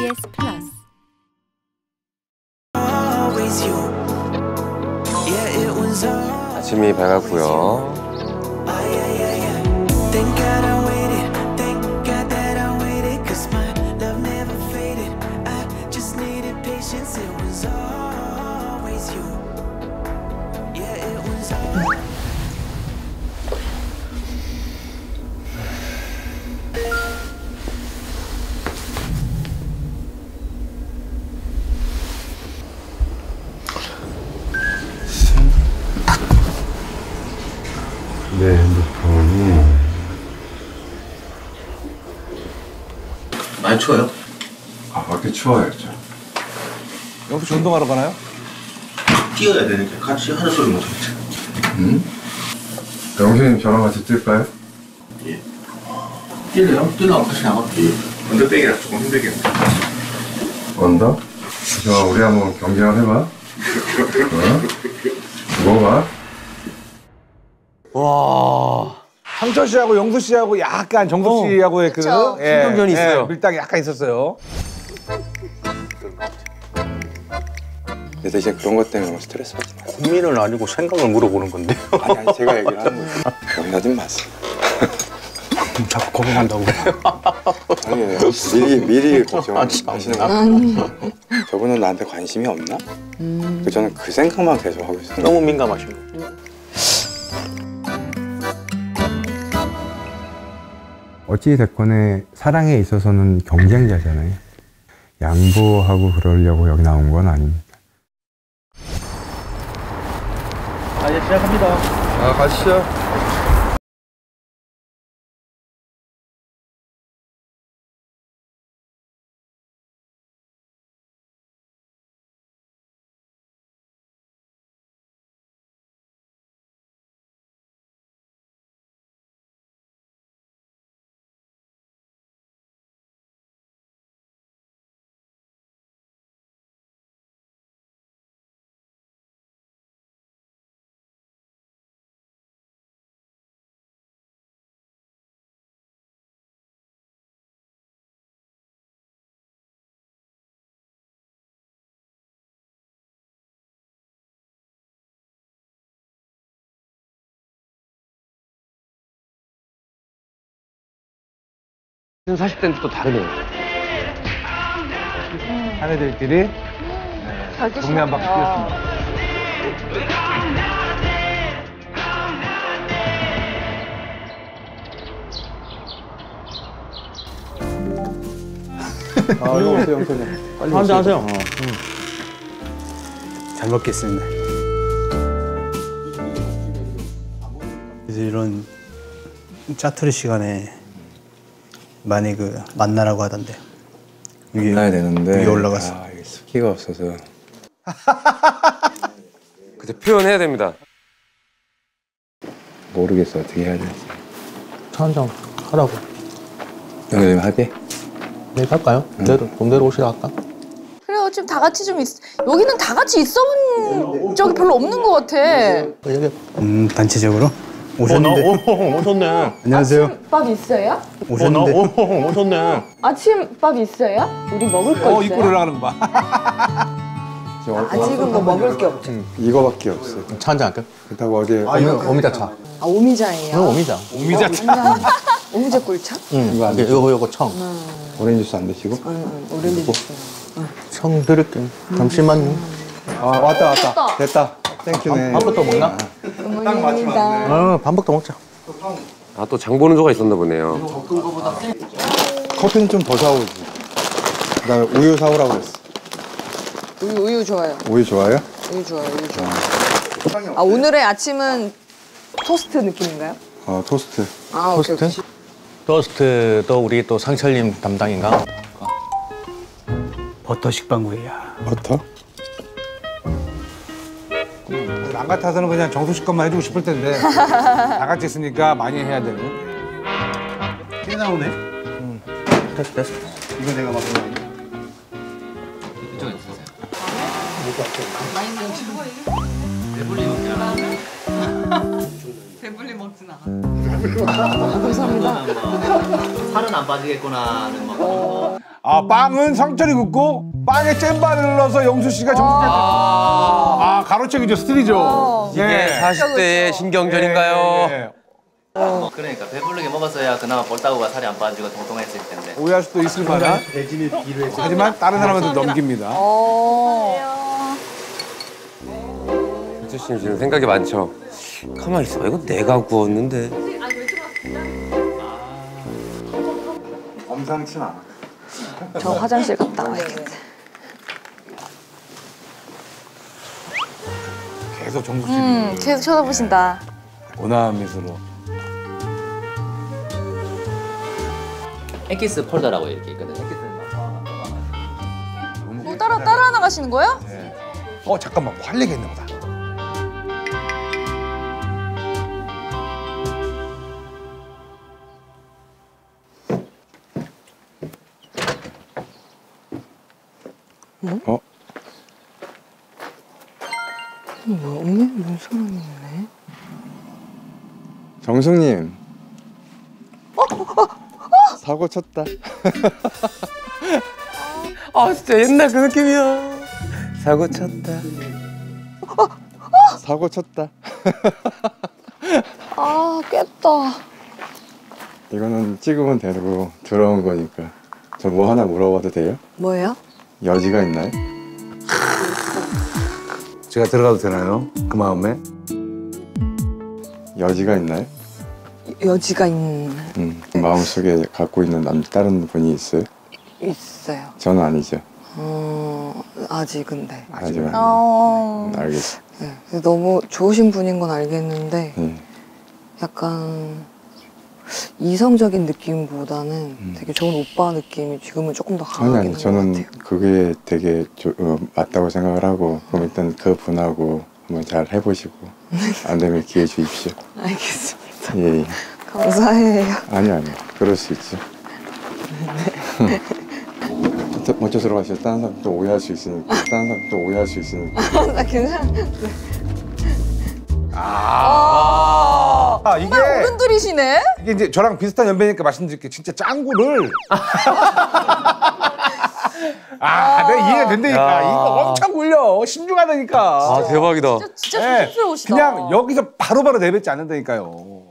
KBS 플러스 아침이 밝았고요. 내 핸드폰이 많이 추워요? 아 밖에 추워요 좀. 여기서 운동하러 가나요? 뛰어야 되니까 같이 하는 소리 못하겠죠. 응? 영수님 저랑 같이 뛸까요? 예. 뛰래요? 뛰려고 같이 나갈게. 언더백이라 조금 힘들겠네. 언더? 저 우리 한번 경기 한번 해봐. 먹어봐. 와. 상철 씨하고 영수 씨하고 약간 정수 씨하고의 그 신경전이 있어요. 밀당이 약간 있었어요. 내 대신 그런 것 때문에 너무 스트레스 받지 마세요. 고민은 아니고 생각을 물어보는 건데. 아니 제가 얘기를 하는 거예요. 영사님 맞습니다. 자꾸 고민한다고. 아니에요. 미리 걱정하시는 거예요. 저분은 나한테 관심이 없나? 저는 그 생각만 계속 하고 있어요. 너무 민감하신 거예요. 어찌 됐건에 사랑에 있어서는 경쟁자잖아요. 양보하고 그러려고 여기 나온 건 아닙니다. 이제 시작합니다. 아 가시죠. 지금 40대인데 또 다르네요. 사내들끼리 동네 한 바퀴 뛰었습니다. 아 이거 오세요 영수님. 빨리 한잔 하세요. 잘 먹겠습니다. 그래서 이런 짜투리 시간에 많이 만나라고 하던데. 만나야 되는데 위에 올라가서. 아, 이게 습기가 없어서. 그때 표현해야 됩니다. 모르겠어 어떻게 해야 될지. 차 한잔 하라고. 영수님 할게. 내일 갈까요? 돈 내려오시라 할까? 그래요. 지금 다 같이 좀 여기는 다 같이 있어본 적이 별로 없는 것 같아. 여기 단체적으로 오셨는데. 오셨네. 안녕하세요. 아침밥 있어요? 오셨는데. 오셨네. 아침밥 있어요? 우리 먹을 거 있어요? 입고 올라가는 거 봐. 아직은 뭐 먹을 게 없죠. 이거밖에 없어요. 차 한잔 할까? 그렇다고 어제 오미자 차. 아, 오미자예요? 오미자. 오미자 차. 오미자 꿀차? 이거 안 요거 청. 오렌지 주스 안 드시고? 오렌지 주스. 청 드릴게. 잠시만요. 아 왔다. 됐다. 땡큐네. 밥부터 먹나? 어머님입니다. 밥부터 먹자. 아, 또 장 보는 조가 있었나 보네요. 커피는 좀 더 사오지. 그다음에 우유 사오라고 그랬어. 우유 좋아요. 우유 좋아요? 우유 좋아요. 아, 오늘의 아침은 토스트 느낌인가요? 토스트. 아, 토스트? 오케이. 토스트도 우리 또 상철님 담당인가? 버터 식빵구이야. 버터? 남 같아서는 그냥 정수 씨 것만 해주고 싶을 텐데 다 같이 있으니까 많이 해야 되는. 꽤 나오네. 됐어. 이거 내가 맡은 거 아니야? 배불리 먹진 않아. 감사합니다. 살은 안 빠지겠구나 하는 막. 아, 빵은 상철이 굽고 빵에 잼바를 넣어서 영수 씨가 정수기. 가로채기죠, 스틸이죠. 이게 40대의 신경전인가요? 그러니까 배부르게 먹었어야 그나마 볼따구가 살이 안 빠지고 통통했을 텐데. 오해할 수도 있을 만한. 하지만 다른 사람한테 넘깁니다. 현수 씨는 지금 생각이 많죠. 가만히 있어. 이거 내가 구웠는데. 범상치 않아. 저 화장실 갔다 와야겠다. 계속 정수 씨. 계속 쳐다보신다. 온화한 미소로. 엑기스 폴더라고 이렇게 있거든. 엑기스는 뭐 따라 나가시는 거예요? 잠깐만, 뭐 할 얘기 있나 보다. 뭐야, 언니? 뭔 사람이 있네? 정숙님. 사고 쳤다. 진짜 옛날 그 느낌이야. 사고 쳤다. 사고 쳤다. 깼다. 이거는 찍으면 되고 들어온 거니까. 저 뭐 하나 물어봐도 돼요? 뭐예요? 여지가 있나요? 제가 들어가도 되나요? 그 마음에? 여지가 있나요? 여지가 있는... 마음속에 갖고 있는 다른 분이 있어요? 있어요. 저는 아니죠. 아직은 네. 아직은 알겠어. 네. 너무 좋으신 분인 건 알겠는데 네. 약간 이성적인 느낌보다는 되게 좋은 오빠 느낌이 지금은 조금 더 전혀 강하긴 아니. 한 것 저는 같아요. 그게 되게 맞다고 생각을 하고 그럼 일단 그 분하고 한번 잘 해보시고 안 되면 기회 주십시오. 알겠습니다. 예. 감사해요. 아니 그럴 수 있죠. 네. 먼저 들어가시죠. 다른 사람 또 오해할 수 있으니까. 나 괜찮아. 이게 정말 어른들이시네? 이게 이제 저랑 비슷한 연배니까 말씀드릴게요. 진짜 짱구를. 내가 이해가 된다니까. 이거 엄청 굴려. 신중하다니까. 대박이다. 진짜 네, 조심스러우시다. 그냥 여기서 바로바로 내뱉지 않는다니까요.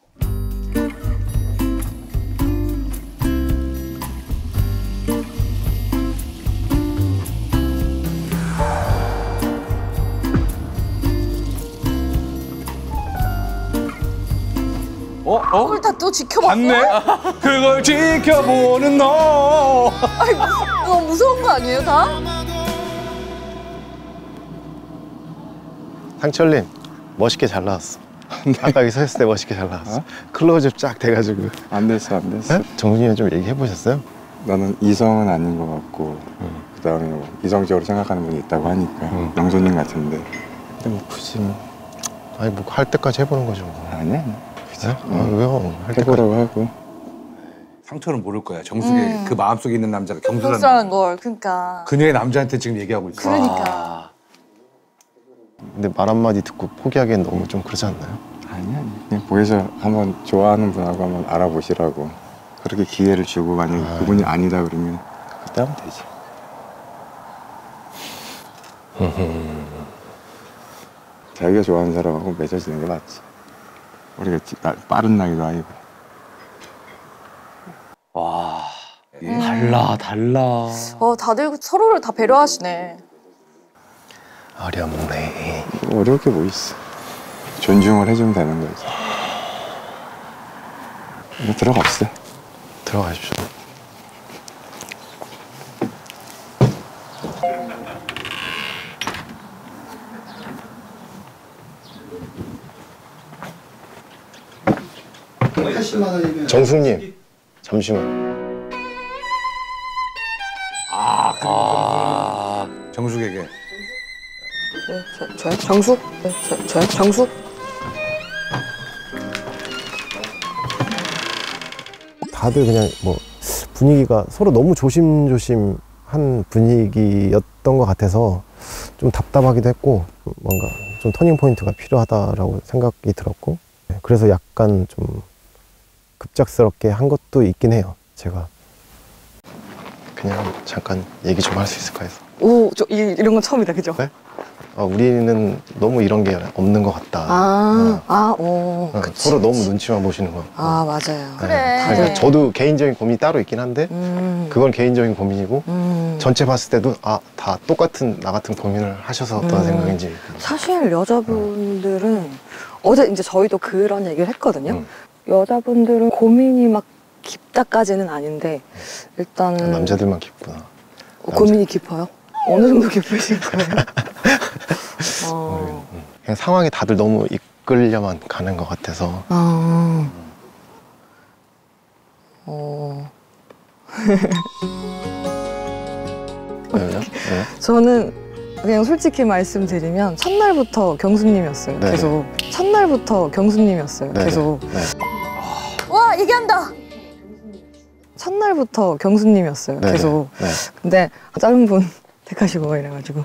그걸 다 또 지켜봤어? 봤네? 그걸 지켜보는 너. 이거 무서운 거 아니에요, 다? 상철님 멋있게 잘 나왔어. 아까 여기 서 있을 때 멋있게 잘 나왔어. 클로즈업 쫙 돼가지고. 안 됐어. 정준이랑 좀 얘기해 보셨어요? 나는 이성은 아닌 것 같고 그다음에 뭐 이성적으로 생각하는 분이 있다고 하니까 영소님 같은데 근데 뭐 굳이 뭐 아니 뭐 할 때까지 해보는 거죠. 아니야. 왜요? 해보라고 하고. 상처는 모를 거야. 정숙의 그 마음속에 있는 남자가 경수라는 경수라는 걸, 그러니까. 그녀의 남자한테 지금 얘기하고 있어. 그러니까. 근데 말 한마디 듣고 포기하기엔 너무 좀 그러지 않나요? 아니야. 그냥 보여서 한번 좋아하는 분하고 한번 알아보시라고. 그렇게 기회를 주고 만약에 그분이 아니다 그러면 그때 하면 되지. 자기가 좋아하는 사람하고 맺어지는 게 맞지. 우리가 빠른 나이도 아니고. 와, 달라. 다들 서로를 다 배려하시네. 어렵네. 어려울 게 뭐 있어. 존중을 해주면 되는 거지. 이제 들어갑시다. 들어가십시오. 정숙님, 잠시만. 정숙에게. 저요? 정숙? 저요? 정숙? 다들 그냥 뭐 분위기가 서로 너무 조심조심한 분위기였던 것 같아서 좀 답답하기도 했고 뭔가 좀 터닝 포인트가 필요하다라고 생각이 들었고 그래서 약간 좀 급작스럽게 한 것도 있긴 해요, 제가. 그냥 잠깐 얘기 좀 할 수 있을까 해서. 오, 이런 건 처음이다, 그죠? 네? 우리는 너무 이런 게 없는 것 같다. 서로 너무 눈치만 보시는 것 같고. 아, 맞아요. 그래. 그래서 저도 개인적인 고민이 따로 있긴 한데 그건 개인적인 고민이고 전체 봤을 때도 다 똑같은 나 같은 고민을 하셔서 어떤 생각인지. 사실 여자분들은 어제 이제 저희도 그런 얘기를 했거든요. 여자분들은 고민이 막 깊다까지는 아닌데 일단은 남자들만 깊구나. 고민이 깊어요? 어느 정도 깊으신 거예요? 그냥 상황에 다들 너무 이끌려만 가는 것 같아서. 왜요? 저는 그냥 솔직히 말씀드리면 첫날부터 경수님이었어요. 네. 계속 첫날부터 경수님이었어요. 네. 계속 네. 와 얘기한다. 첫날부터 경수님이었어요. 네. 계속. 네. 근데 짧은 분 택하시고 이래가지고.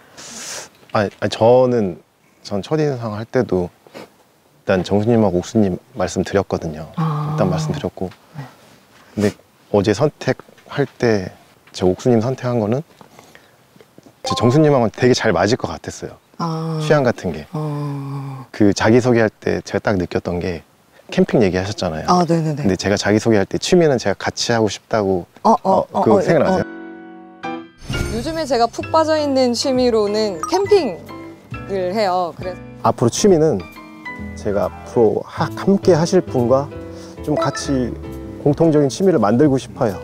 전 첫인상 할 때도 일단 정수님하고 옥수님 말씀드렸거든요. 일단 말씀드렸고. 근데 어제 선택할 때 제 옥수님 선택한 거는 제 정수님하고는 되게 잘 맞을 것 같았어요. 취향 같은 게. 그 자기소개할 때 제가 딱 느꼈던 게 캠핑 얘기하셨잖아요. 네네네. 근데 제가 자기소개할 때 취미는 제가 같이 하고 싶다고 그거 생각나세요? 요즘에 제가 푹 빠져있는 취미로는 캠핑을 해요. 그래서 앞으로 취미는 제가 앞으로 함께 하실 분과 좀 같이 공통적인 취미를 만들고 싶어요.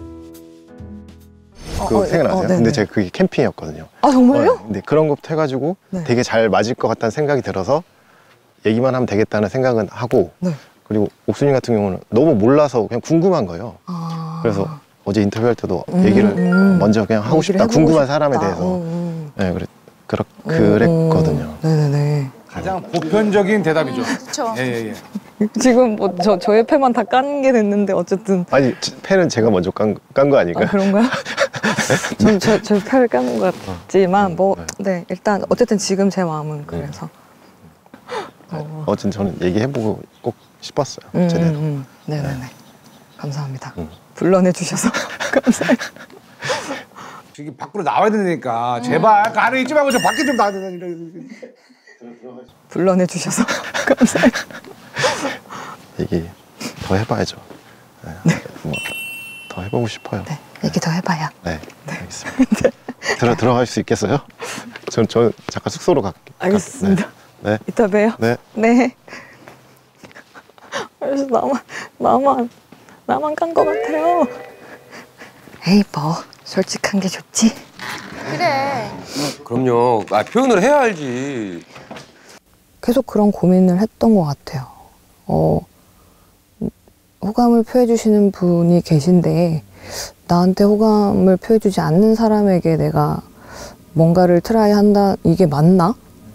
그거 생각나세요? 네네. 근데 제가 그게 캠핑이었거든요. 정말요? 근데 그런 것부터 해가지고 되게 잘 맞을 것 같다는 생각이 들어서 얘기만 하면 되겠다는 생각은 하고 그리고 옥수님 같은 경우는 너무 몰라서 그냥 궁금한 거예요. 그래서 어제 인터뷰할 때도 얘기를 먼저 그냥 하고 싶다. 궁금한 사람에 대해서. 네, 그랬거든요. 네네네. 가장 보편적인 대답이죠. 그렇죠. 예. 지금 뭐 저의 패만 다 깐 게 됐는데 어쨌든. 아니 패는 제가 먼저 깐 거 아닐까요? 그런가요? 전 저 패를 깐 것 같지만 네 일단 어쨌든 지금 제 마음은 그래서. 어쨌든 저는 얘기해보고 꼭 싶었어요. 제대로. 네네네. 감사합니다. 불러내 주셔서 감사해요. 지금 밖으로 나와야 되니까 제발 그 안에 있지 말고 저 밖에 좀 나와야 되니까. 불러내 주셔서 감사해요. 얘기 더 해봐야죠. 네. 더 해보고 싶어요. 네, 얘기 더 해봐요. 네, 알겠습니다. 들어갈 수 있겠어요? 저 잠깐 숙소로 갈게요. 알겠습니다. 네. 이따 봬요. 네. 네. 그래서 나만 깐 것 같아요. 에이 뭐 솔직한 게 좋지. 그래. 그럼요. 표현을 해야 알지. 계속 그런 고민을 했던 것 같아요. 호감을 표해주시는 분이 계신데 나한테 호감을 표해주지 않는 사람에게 내가 뭔가를 트라이 한다, 이게 맞나?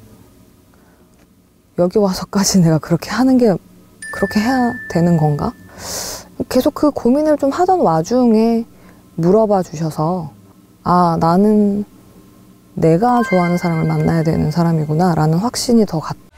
여기 와서까지 내가 그렇게 하는 게 그렇게 해야 되는 건가? 계속 그 고민을 좀 하던 와중에 물어봐 주셔서 나는 내가 좋아하는 사람을 만나야 되는 사람이구나 라는 확신이 더